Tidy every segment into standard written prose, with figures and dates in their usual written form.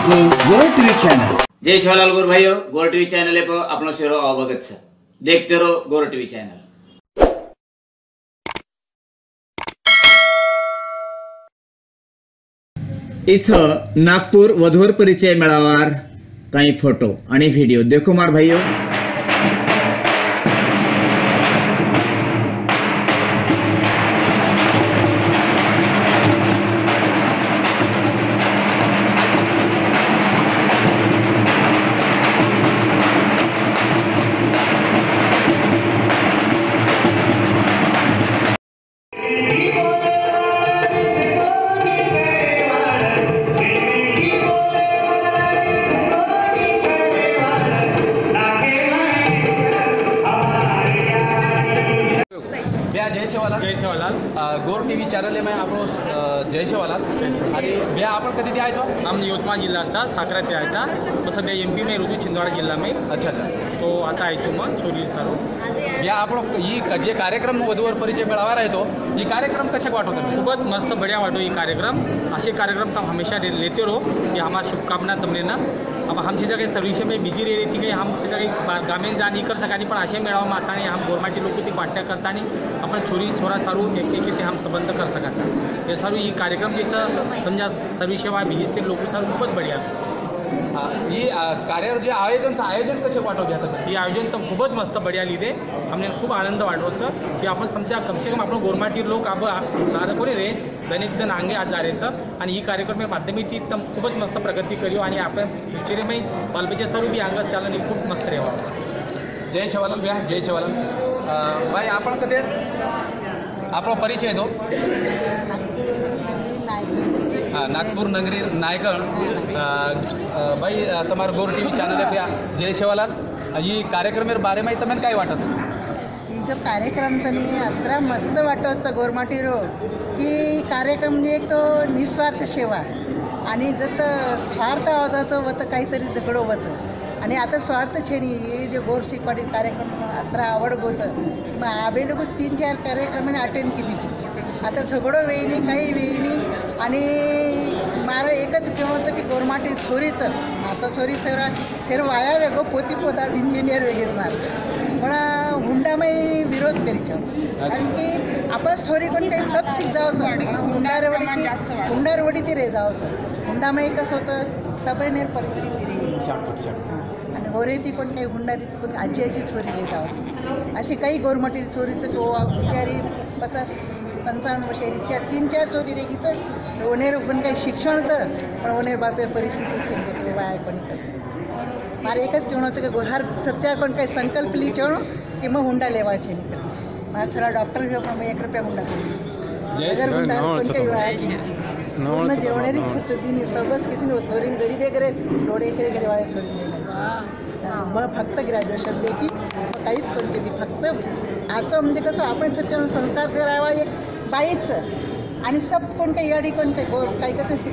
गोर TV channel. जय शिवलाल गोर भाइयों, गोर टीवी चैनल पर अपनो सेरो अवगत है। देखते रहो गोर टीवी चैनल। इथं नागपूर वधूवर परिचय मेळाव्यावर काही फोटो आणि व्हिडिओ देखो मार भाइयों। जय शिवलाल गोर टीव्ही चॅनल में आपण जय शिवलाल आणि भैया आपण कधी द्यायचो हम यवतमाळ जिल्ह्याचा साखरात यायचा तो सध्या एमपी में ऋतु छिंदवाड़ा जिल्हा में अच्छा तो आता आहे मग छोरी सारो भैया आपण ही जे कार्यक्रम वधूवर परिचय मेळावा राहतो ही कार्यक्रम कशा वाटतो खूबच मस्त बढ़िया वाटो ये कार्यक्रम असे कार्यक्रम तो हमेशा लेते रहो कि हमारा शुभकामना तुमने ना अब हम सीधा कहीं सर्विस में बिजी रह रही थी हम सीधा कहीं गामें जा नहीं कर सकानी पण असे मेळावा माता हम गोरमाटी लोग ती कॉन्टॅक्ट करता अपन छोरी छोरा सारू एक हम संबंध कर सकाचा हे सारू ही कार्यक्रम जिचं समजा सर्विस सेवा बिजी से लोक सारू खूपच बढ़िया ही कार्य जे आयोजन कसे वाटो घ्या ही आयोजन तर खूपच मस्त बढ़िया लिहिते हमने खूप आनंद वाटवचं की आपण समजा कम से कम आपण गोरमाटी लोक अब कोणी रे दैनिक जण आंगे आज जायचं आणि ही कार्यक्रम माध्यमिक ती खूपच मस्त प्रगती करू आणि आपण फ्युचरमध्ये बालबच्चे सर्व बी अंगात चालन खूप मस्त रेवा जय शिवलाल भैया जय शिवलाल भाई आपण कधी आपला परिचय दो नागपुर नगरी नायगढ़ भाई तुम्हारा गोर टीवी चैनल है भैया जय शिवलाल ये कार्यक्रम बारे में तुम्हें काय वाटत जो कार्यक्रम नहीं अतरा मस्त वाटत गोरमाटी रो की कार्यक्रम म्हणजे एक तो निस्वार्थ सेवा आणि जत स्वार्थ आवाजाचं वत काहीतरी झगडो वच आणि आता स्वार्थ छेनी ये जो गोर शिकवाडी कार्यक्रम अतरा आवड गोच मग आबे लोक 3-4 कार्यक्रम अटेंड किती आता झगडो वेईनी काही वेईनी आणि मारा एकच केव्हाचं की गोरमाटी छोरीचं आता छोरी शेर वाया वेगो पोती पोता इंजिनियर वेगळीच मार पण हुंडामाई विरोध करीचं कारण की आपण छोरी पण काही सब शिक जावचं हुंडारवडी ती रे जावचं हुंडामाई कसं होतं सबनेर परिस्थिती रे आणि गोरे ती पण काही हुंडारी ती पण आजी छोरी रे जावचं अशी काही गोरमाटी छोरीचं तो बिचारी 50-55 वर्षाच्या 3-4 चोरी रेगीचं ओनेर पण काही शिक्षणचं पण ओनेर बापे परिस्थिती छेंगे तो वाया कोणी कसं मारे एकच केवणाचं की गोहार सबच्या पण काही संकल्प ली चणो कि मग हुंडा लेवा छे मारा छोरा डॉक्टर भी पण 1 रुपया हुंडा करी अगर हुंडा पण काही वाया की पूर्ण जेवणारी खर्च दिनी सबच किती छोरीन गरीब वगैरे डोळे करे वाया छोरी मग फक्त ग्रॅज्युएशन देखी काहीच पण केली फक्त आजचं म्हणजे कसं आपण सत्यानं संस्कार करावा एक बाईचं आणि सब कोण काही याडी कोण काही गोर काही कसं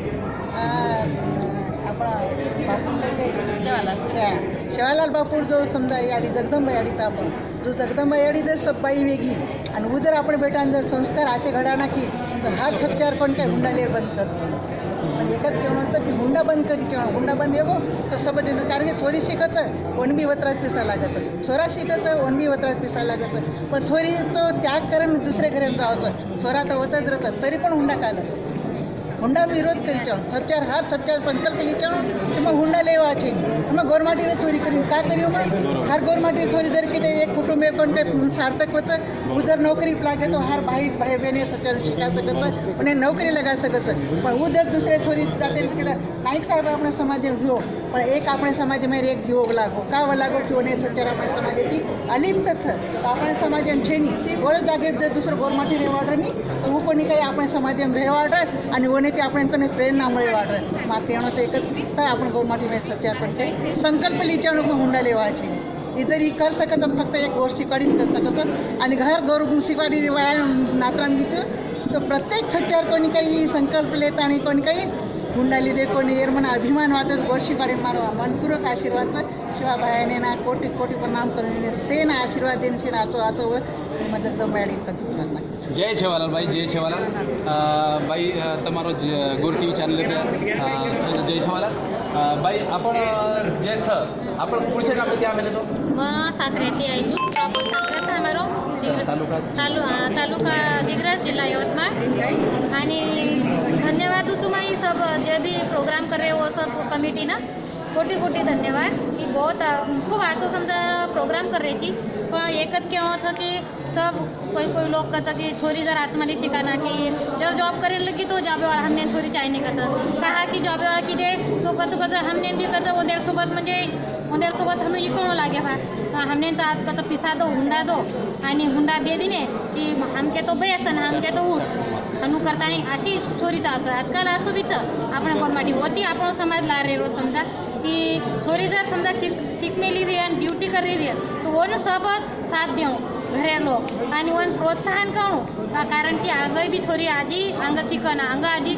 आपला बापू शिवालाल बापूर जो समजा याडी जगदंबा याडीचा आपण जो जगदंबा याडी जर सब बाई वेगळी आणि उदर आपण बेटान जर संस्कार आचे घडाना की तर हा छपचार कोण काही हुंडा लेर बंद करते पण एकच केव्हाचं की हुंडा बंद करीच हुंडा बंद येगो तर सबज येतं कारण की छोरी शिकायचं ओणबी वत्रात पिसा लागायचं छोरा शिकायचं ओणबी वत्रात पिसा लागायचं पण छोरी तो त्याग करून दुसऱ्या घरी जायचं छोरा तर होतच राहतात तरी पण हुंडा कालायचं हुंडा विरोध करीच छपचार हात छपचार संकल्प लिचाव की मग हुंडा लेवा छे मग गोरमाटीने चोरी करी काय करी मग हर गोरमाटी चोरी जर किती एक कुटुंब पण ते सार्थक होतं उधर नोकरी लागे तो हर भाई बहने छपचार शिका सकत पण नोकरी लगा सकत पण उधर दुसरे छोरी जाते नाईक साहेब आपण समाज घेऊ पण एक आपण समाजामध्ये एक दिवो लागो का लागो की ओने छपचार आपण समाजाची अलिप्तच आपण समाज छेनी वरच जागे जर दुसरं गोरमाटी रेवाड नाही तर वो कोणी काही आपण समाज रेवाड आणि ओने ते आपण कोणी प्रेरणामुळे वाढत माते येणं एकच तर आपण गोरमाटीमध्ये छपचार पण काही संकल्प लिचावणं पण हुंडा लेवायचे इधर ही कर सकत फक्त एक गोर शिकाडीच कर सकत आणि घर गोर शिकाडी वाया नात्रांगीचं तर प्रत्येक छपचार कोणी काही संकल्प लेत आणि कोणी काही हुंडा लिदे कोणी येर म्हणा अभिमान वाचत गोर शिकाडी मारवा मनपूर्वक आशीर्वादचं शिवाभायाने ना कोटी कोटी प्रणाम करून सेन आशीर्वाद देन सेन आचो मदद दंबाड़ी जय शिवलाल भाई जय शिवलाल भाई तमारो गोर टीवी चैनल पे जय शिवलाल बाई आपण जे छ आपण पुढचे काम किती आम्ही तो साखरेची आई प्रॉपर साखरेचा हमारो तालुका दिग्रस जिला यवतमाळ आणि धन्यवाद तुम्हारी सब जे भी प्रोग्राम कर रहे वो सब कमिटी ना कोटी कोटी धन्यवाद की बहुत खूब आजो समजा प्रोग्राम कर रही थी पण एकच केव्हा होतं की सब कोई लोग कहता कि छोरी जर आत्माली शिकाना की जर जॉब करेल लगी तो जॉब वाला हमने छोरी चाय नहीं करत कहा की जॉब वाला की दे तो कसं हमने भी कसं उद्या सोबत म्हणजे उद्या सोबत हम इकणं लागे बा हमने तो आज कसं पिसा दो हुंडा दो आणि हुंडा दे दिने की हमके तो बेसन हमके तो अनु करता नहीं अशी छोरी चालतं आजकाल असो बीच आपण गोरमाटी होती आपण समाज ला रे रोज समजा की छोरी जर समजा शिकमेली भी आणि ड्यूटी कर रही है तो वो सब साथ देऊ घरे लोग आणि वन प्रोत्साहन करू कारण की आगही बी छोरी आजी अंग शिकन अंग आजी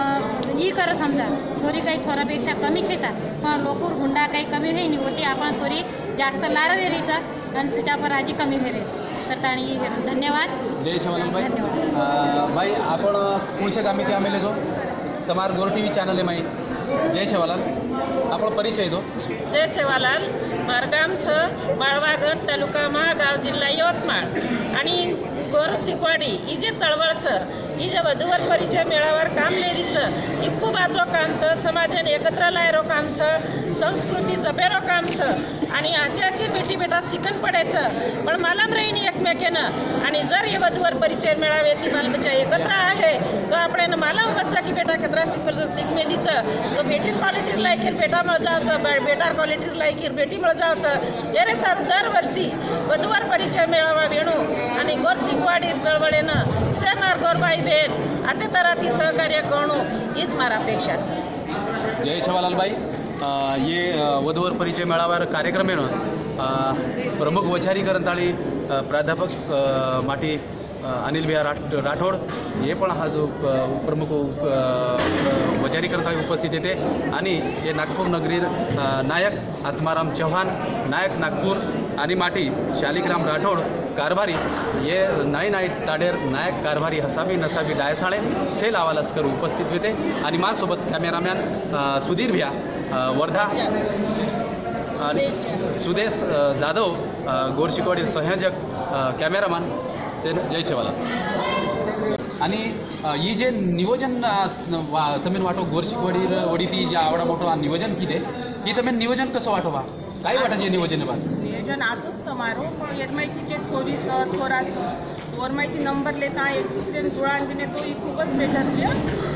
ही कर समजा छोरी काही छोरापेक्षा कमी छेचा पण लोक हुंडा काही कमी होई नाही होती आपण छोरी जास्त लार वेरीचा आणि त्याच्यावर आजी कमी वेरीचा तर ताणी धन्यवाद जय शिवालाल भाई भाई आपण पुढचे कामी ते आमेले जो તમાર ગોર ટીવી ચેનલ એમાં જય સેવાલાલ આપણો પરિચય દો जय सेवालाल मारगाम छ बाळवागड तालुकामा गाव जिल्हा यवतमाळ आणि गोर शिकवाडी ही जे चळवळ छ ही जे वधूवर परिचय मेळावर काम लेरीचं ही खूप आजो काम छ समाजाने एकत्र लायरो काम छ संस्कृती जपेरो काम छ आणि आजी बेटी बेटा शिकन पडायचं पण मला रहीनी एकमेकेनं आणि जर हे वधूवर परिचय मेळावे ती मला बच्चा एकत्र आहे तो आपण मला बच्चा की बेटा कतरा शिकमेलीचं तो बेटी क्वालिटी लायकीर बेटा मळ जावचं बेटार क्वालिटी लायकीर बेटी मळ जावचं एरे सर दरवर्षी वधूवर परिचय मेळावा वेणू आणि गोर शिकवाडी चळवळेनं सेमार गोरबाई बेन अशा तऱ्हाती सहकार्य करणं हीच मारा अपेक्षा છે जय शिवालाल भाई ये वधूवर परिचय मेळावर कार्यक्रम आहे प्रमुख वचारी करंताळी प्राध्यापक माटी अनिल भैया राठोड हे पण हा जो प्रमुख वचारी करता उपस्थित येते आणि हे नागपूर नगरी नायक आत्माराम चव्हाण नायक नागपूर आणि माटी शालिग्राम राठोड कारभारी ये नाई ताडेर नायक कारभारी हसावी नसावी डायसाळे सेल आवालस्कर उपस्थित होते आणि माझ्यासोबत कॅमेरामॅन सुधीर भैया वर्धा आणि सुदेश जाधव गोरशिकवाडी संयोजक कॅमेरामॅन जय सेवालाल आणि ही जे नियोजन तुम्ही वाटो गोरशिकवाडी वडी ती जे आवडा मोठो नियोजन किती ही तुम्ही नियोजन कसं वाटो बा काय वाटायचे नियोजन बा नियोजन आजच તમારો પણ એર માહિતી જે છોરી છોરા ઓર માહિતી નંબર લેતા એક દૂસરે જોડાણ બને તો એ ખૂબ જ બેટર છે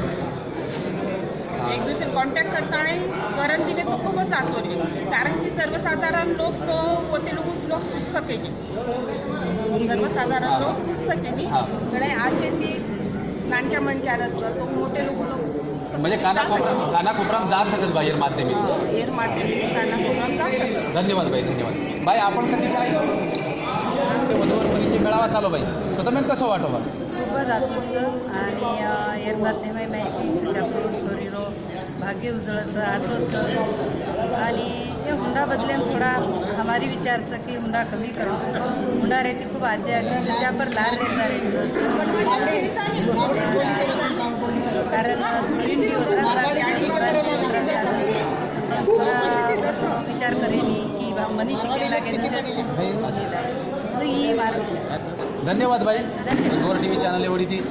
एक दूसरे कॉन्टॅक्ट करताना करण दिले तो खूपच आसोरी कारण की सर्वसाधारण लोक तो पोते लोक शिकू सकेनी सर्वसाधारण लोक शिकू सकेनी कडे आज ती नानक्या मनक्यारच तो मोठे लोक म्हणजे कानाकोपराम जा सकत बाहेर माध्यमिक एअर माध्यमिक कानाकोपराम जा सकत धन्यवाद भाई धन्यवाद भाई आपण कधी काय वधूवर परिचय मेळावा चालू भाई तर तुम्ही कसं वाटो बा खूपच आचूचं आणि एअर माध्यमिक माहिती छापूर छोरीरो भाग्य उजळचं आचोचं आणि हे हुंडा बदलेन थोडा हमारी विचार छ की हुंडा कमी करो हुंडा रहती खूप आजी त्याच्या पर लाल रहता कारण छोरी भी थोड़ा विचार करेनी की मनी शिकायला लागे ही मार्ग धन्यवाद भाई गोर टीव्ही चॅनल एवढी ती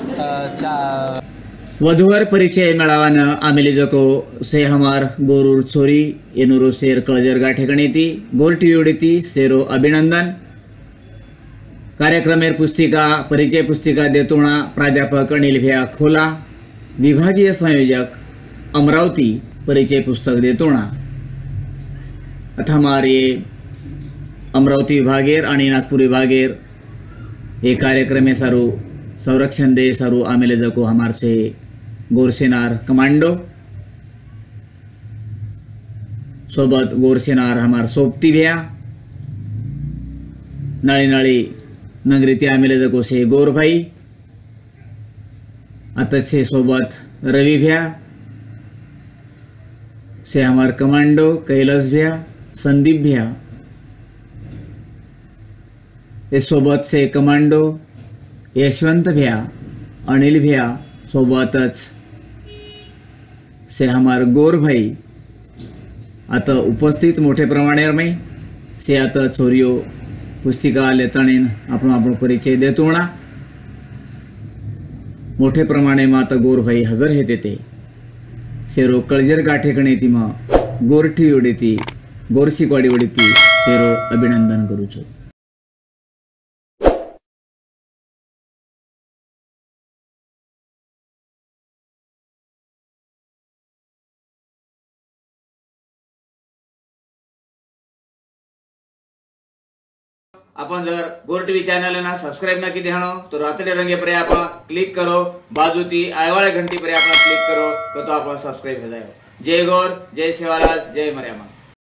वधूवर परिचय मेळावानं आमेली जको से हमार गोरूर चोरी येनुरो शेर कळजरगा ठिकाणी ती गोर टीव्ही उडी ती सेरो अभिनंदन कार्यक्रमेर पुस्तिका परिचय पुस्तिका देतोणा प्राध्यापक अनिल भैया खोला विभागीय संयोजक अमरावती परिचय पुस्तक देतोणा अथा हमारे अमरावती विभागेर आणि नागपूर विभागेर ये कार्यक्रम में सारू संरक्षण दे सारू आमेले जको हमार से गोरसेनार कमांडो सोबत गोरसेनार हमार सोबती भैया नळी नळी नगरीती आमेले जको से गोर भाई अतसे सोबत रवि भैया से हमार कमांडो कैलाश भैया संदीप भैया इस सोबत से कमांडो यशवंत भैया अनिल भैया सोबतच से हमार गोर भाई आता उपस्थित मोठे प्रमाणे में से आता छोरियो पुस्तिका लेताणीन આપણો परिचय देतोणा मोठे प्रमाणे में आता गोर भाई हजर हेते ते सेरो कळजेर गाठे गणेतीमा गोरठी ओडीती गोरसिकवाडी ओडीती सेरो अभिनंदन करू छो। अपन जर गोर टीवी चैनल ना सब्सक्राइब नक्की देहाणो तो रातडे रंगे पर आप क्लिक करो बाजूती आयवाळे घंटी पर आप क्लिक करो तो आप सब्सक्राइब हो जाए। जय गौर, जय सेवालाल, जय मर्यामा।